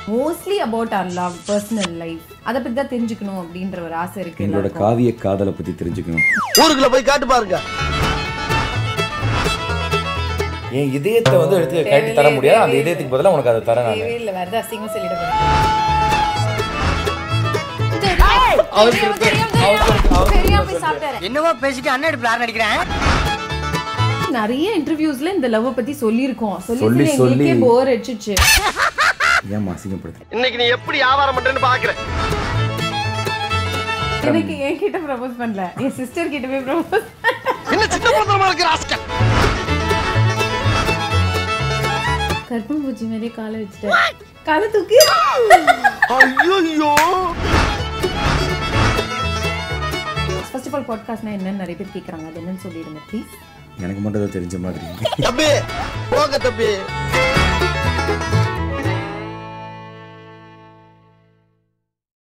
Mostly about our love, personal life. அத பத்தி தான் தெரிஞ்சுக்கணும் அப்படின்ற ஒரு ஆசை இருக்கு. என்னோட காவிய காதலை பத்தி தெரிஞ்சுக்கணும். ஊருக்குள்ள போய் காட்டு பாருங்க. என் இதயத்தை வந்து எடுத்து காட்டி தர முடியாது. அந்த இதயத்துக்கு பதிலா உனக்கு அதை தரேன் நான். இல்ல வேற அசிங்கம் சொல்லிட போறேன். என்னவோ பேசிட்டு அண்ணன் பிளான் அடிக்கிறேன். நிறைய இன்டர்வியூஸ்ல இந்த லவ் பத்தி சொல்லிருக்கோம். சொல்லி எங்களுக்கே போர் அடிச்சிச்சு. ஏன் அசிங்கப்படுத்து? இன்னைக்கு நீ எப்படி வியாபாரம் பண்றேன்னு பாக்குறேன். எனக்கு என்கிட்ட ப்ரப்போஸ் பண்ணல, என் சிஸ்டர் கிட்ட போய் ப்ரப்போஸ். என்ன சின்ன பந்தமா இருக்கு ராஸ்கல். கற்பூரம் பூச்சி மேலே காலை வச்சிட்டேன். காலை தூக்கி. ஐயோ. ஃபர்ஸ்ட் ஆஃப் ஆல் பாட்காஸ்ட்னா என்னன்னு நிறைய பேர் கேக்குறாங்க. அது என்னன்னு சொல்லிடுங்க ப்ளீஸ். எனக்கு மட்டும் தான் தெரிஞ்ச மாதிரி. தம்பி போங்க தம்பி.